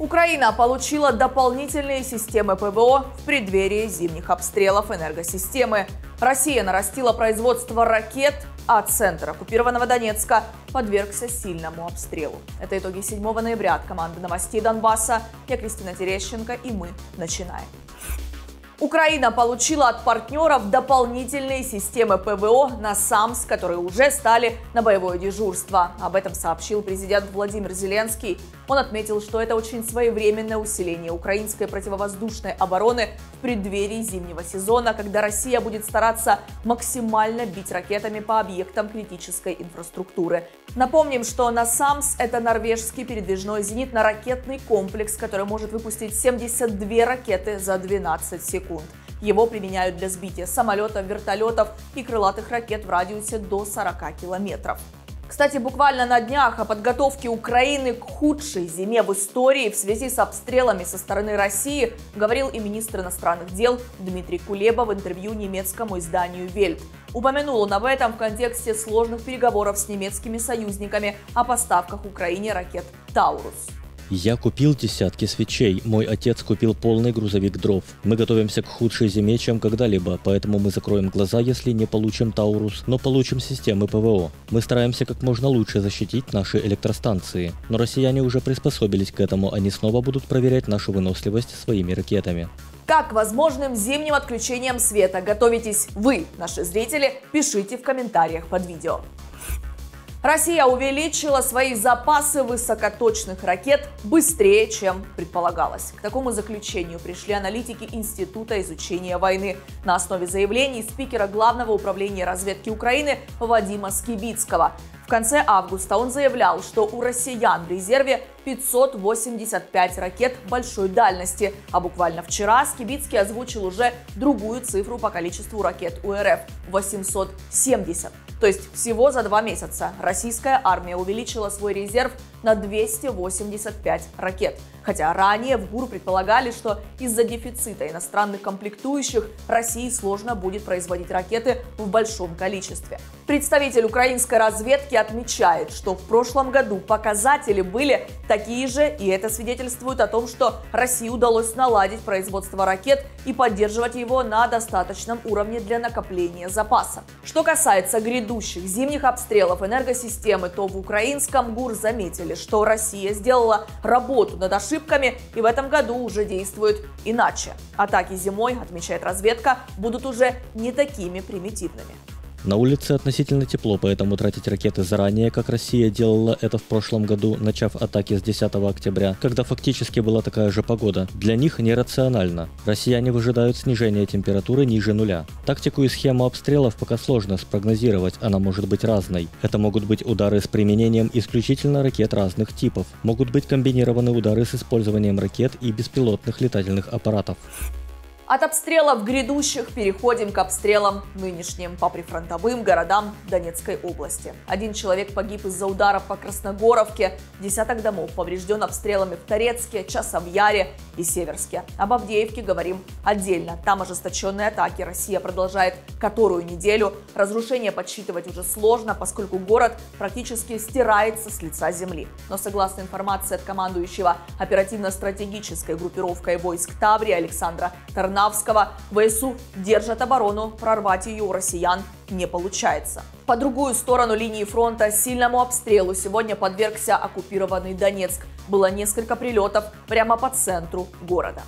Украина получила дополнительные системы ПВО в преддверии зимних обстрелов энергосистемы. Россия нарастила производство ракет, а центр оккупированного Донецка подвергся сильному обстрелу. Это итоги 7 ноября от команды новостей Донбасса. Я Кристина Терещенко, и мы начинаем. Украина получила от партнеров дополнительные системы ПВО «Насамс», которые уже стали на боевое дежурство. Об этом сообщил президент Владимир Зеленский. Он отметил, что это очень своевременное усиление украинской противовоздушной обороны в преддверии зимнего сезона, когда Россия будет стараться максимально бить ракетами по объектам критической инфраструктуры. Напомним, что «Насамс» — это норвежский передвижной зенитно-ракетный комплекс, который может выпустить 72 ракеты за 12 секунд. Его применяют для сбития самолетов, вертолетов и крылатых ракет в радиусе до 40 километров. Кстати, буквально на днях о подготовке Украины к худшей зиме в истории в связи с обстрелами со стороны России говорил и министр иностранных дел Дмитрий Кулеба в интервью немецкому изданию «Вельт». Упомянул он об этом в контексте сложных переговоров с немецкими союзниками о поставках Украине ракет «Таурус». Я купил десятки свечей, мой отец купил полный грузовик дров. Мы готовимся к худшей зиме, чем когда-либо, поэтому мы закроем глаза, если не получим Таурус, но получим системы ПВО. Мы стараемся как можно лучше защитить наши электростанции. Но россияне уже приспособились к этому, они снова будут проверять нашу выносливость своими ракетами. Как к возможным зимним отключениям света готовитесь вы, наши зрители? Пишите в комментариях под видео. Россия увеличила свои запасы высокоточных ракет быстрее, чем предполагалось. К такому заключению пришли аналитики Института изучения войны на основе заявлений спикера Главного управления разведки Украины Вадима Скибицкого. В конце августа он заявлял, что у россиян в резерве 585 ракет большой дальности, а буквально вчера Скибицкий озвучил уже другую цифру по количеству ракет у РФ – 870. То есть всего за 2 месяца российская армия увеличила свой резерв на 285 ракет. Хотя ранее в ГУР предполагали, что из-за дефицита иностранных комплектующих России сложно будет производить ракеты в большом количестве. Представитель украинской разведки отмечает, что в прошлом году показатели были такие же, и это свидетельствует о том, что России удалось наладить производство ракет и поддерживать его на достаточном уровне для накопления запаса. Что касается грядущих зимних обстрелов энергосистемы, то в украинском ГУР заметили, что Россия сделала работу над ошибками и в этом году уже действует иначе. Атаки зимой, отмечает разведка, будут уже не такими примитивными. На улице относительно тепло, поэтому тратить ракеты заранее, как Россия делала это в прошлом году, начав атаки с 10 октября, когда фактически была такая же погода, для них нерационально. Россияне выжидают снижения температуры ниже нуля. Тактику и схему обстрелов пока сложно спрогнозировать, она может быть разной. Это могут быть удары с применением исключительно ракет разных типов, могут быть комбинированы удары с использованием ракет и беспилотных летательных аппаратов. От обстрелов грядущих переходим к обстрелам нынешним по прифронтовым городам Донецкой области. 1 человек погиб из-за ударов по Красногоровке, десяток домов поврежден обстрелами в Торецке, Часовьяре и Северске. Об Авдеевке говорим отдельно. Там ожесточенные атаки Россия продолжает которую неделю. Разрушения подсчитывать уже сложно, поскольку город практически стирается с лица земли. Но согласно информации от командующего оперативно-стратегической группировкой войск Таврии Александра Тарнавского, ВСУ держат оборону, прорвать ее у россиян не получается. По другую сторону линии фронта сильному обстрелу сегодня подвергся оккупированный Донецк. Было несколько прилетов прямо по центру города.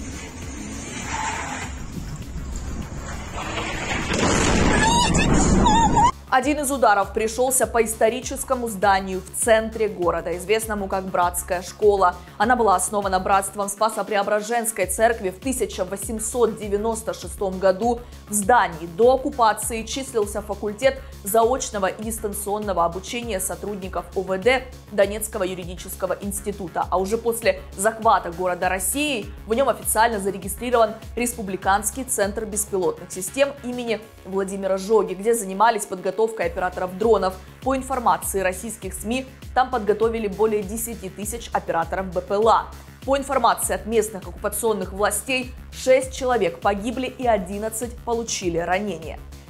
Один из ударов пришелся по историческому зданию в центре города, известному как Братская школа. Она была основана братством Спасо-Преображенской церкви в 1896 году. В здании до оккупации числился факультет заочного и дистанционного обучения сотрудников ОВД Донецкого юридического института. А уже после захвата города Россией в нем официально зарегистрирован Республиканский центр беспилотных систем имени Владимира Жоги, где занимались подготовкой операторов дронов. По информации российских СМИ, там подготовили более 10 тысяч операторов БПЛА. По информации от местных оккупационных властей, 6 человек погибли и 11 получили ранения.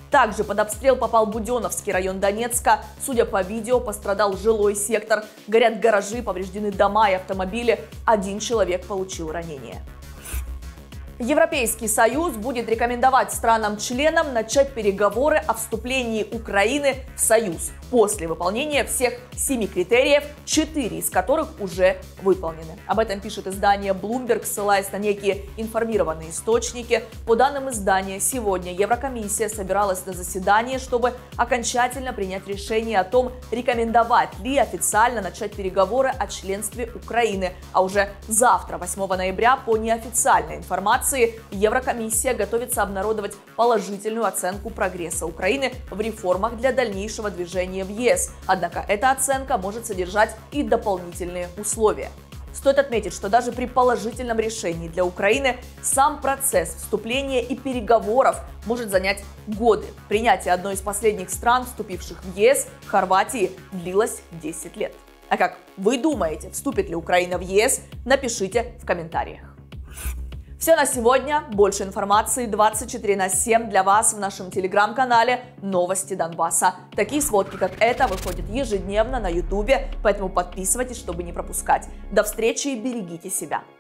Также под обстрел попал Буденновский район Донецка. Судя по видео, пострадал жилой сектор. Горят гаражи, повреждены дома и автомобили. 1 человек получил ранение. Европейский Союз будет рекомендовать странам-членам начать переговоры о вступлении Украины в Союз после выполнения всех 7 критериев, 4 из которых уже выполнены. Об этом пишет издание Bloomberg, ссылаясь на некие информированные источники. По данным издания, сегодня Еврокомиссия собиралась на заседание, чтобы окончательно принять решение о том, рекомендовать ли официально начать переговоры о членстве Украины. А уже завтра, 8 ноября, по неофициальной информации, Еврокомиссия готовится обнародовать положительную оценку прогресса Украины в реформах для дальнейшего движения в ЕС. Однако эта оценка может содержать и дополнительные условия. Стоит отметить, что даже при положительном решении для Украины сам процесс вступления и переговоров может занять годы. Принятие одной из последних стран, вступивших в ЕС, Хорватии, длилось 10 лет. А как вы думаете, вступит ли Украина в ЕС? Напишите в комментариях. Все на сегодня. Больше информации 24/7 для вас в нашем телеграм-канале «Новости Донбасса». Такие сводки, как это, выходят ежедневно на YouTube, поэтому подписывайтесь, чтобы не пропускать. До встречи и берегите себя.